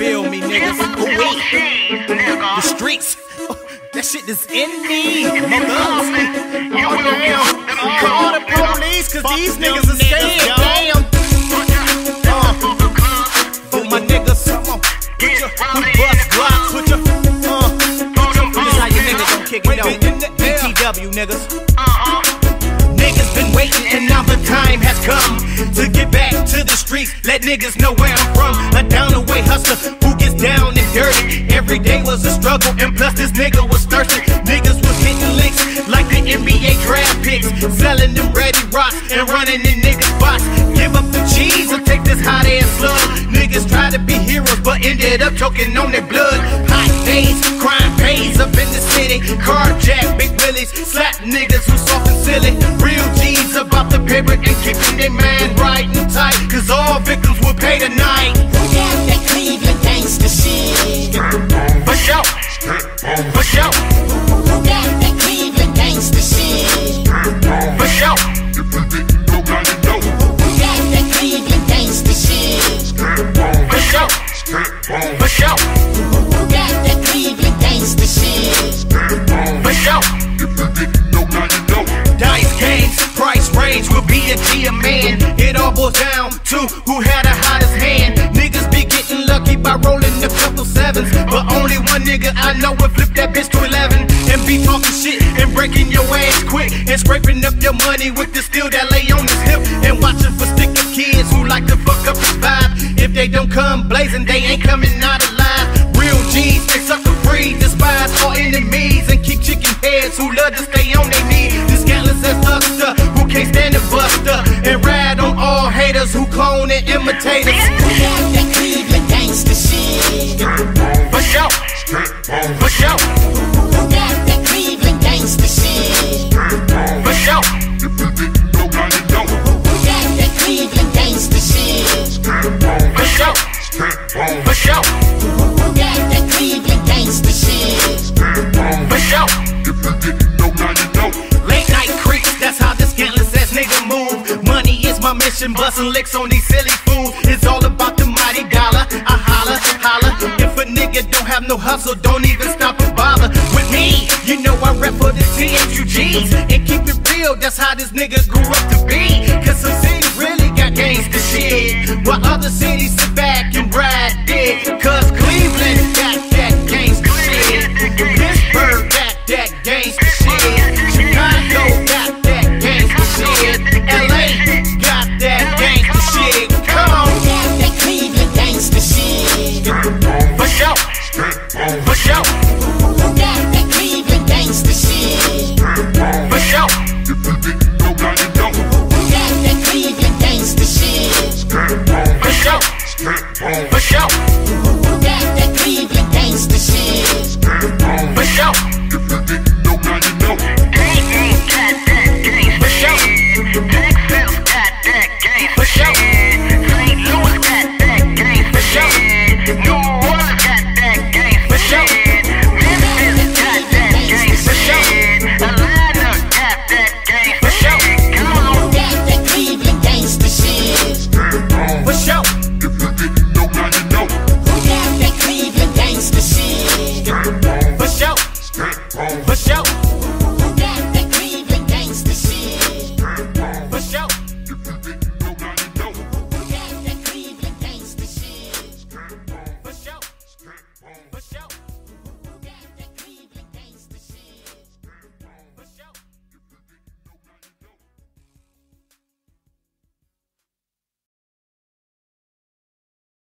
feel me, niggas? The streets, that shit is in me. Call the police, cause these niggas are scared. Damn. For my niggas, put your bust blocks, put your this how your niggas gon' kick it out. BTW niggas. Niggas been waiting and now the time has come to get back to the streets. Let niggas know where I'm from. A down the way hustler who gets down and dirty. Every day was a struggle and plus this nigga was thirsty. Niggas was hitting licks like the NBA draft picks, selling them ready rocks and running in niggas' spots. Give up the cheese and take this hot ass slug. Niggas try to be heroes but ended up choking on their blood. Hot days, crime pays up in the city. Carjack, big willies, slap niggas who soft and silly. Real G's about the paper and keeping their mind right and tight, cause all victims will pay tonight. Who got that Cleveland gangsta shit? For sure, for sure. Who got that Cleveland gangsta shit? For sure. Who got that Cleveland gangsta shit? For sure, for sure. Who got that Cleveland gangsta shit? For sure. Dice games, price range will be a G a man. It all boils down to who had the hottest hand. Niggas be getting lucky by rolling a couple sevens, but only one nigga I know will flip that bitch to 11 and be talking shit and breaking your ass quick and scraping up your money with the steel that lay on his hip and watching for stick-up kids who like to fuck up his vibe. If they don't come blazing, they ain't coming out alive. Real G's, they sucker free, despise all enemies and keep chicken heads who love to stay on their knees. This scandalous ass huckster who can't stand a buster and ride on all haters who clone and imitate us. Who got that Cleveland gangsta shit? For sure, for sure. Who got that Cleveland gangsta shit? For sure. Who got that Cleveland gangsta shit? For sure, for sure. Who got that Cleveland gangsta shit? For sure. Late night creeps, that's how this scandalous ass nigga move. Money is my mission, bustin' licks on these silly fools. It's all about the mighty dollar. I holla, holla. If a nigga don't have no hustle, don't even stop and bother with me. You know I rep for the TMUGs and keep it real, that's how this nigga grew up to be. Cause some cities really got gangsta shit, while other cities sit back and ride dick. Cause Cleveland got that gangsta shit, Pittsburgh got that gangsta shit, Chicago got that gangsta shit, LA got that gangsta shit. Come on. Who got that Cleveland gangsta shit? For sure, for sure. Who got that Cleveland gangsta shit? For sure. Who got that Cleveland gangsta shit? For sure, for sure. Who got that Cleveland gangsta shit? For sure. For sure. For sure.